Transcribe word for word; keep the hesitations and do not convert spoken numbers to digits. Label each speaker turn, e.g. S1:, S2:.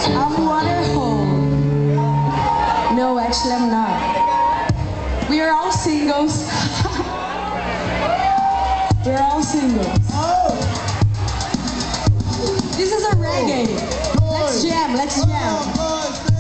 S1: I'm wonderful. No, actually I'm not. We are all singles. We're all singles. This is a reggae. Let's jam, let's jam.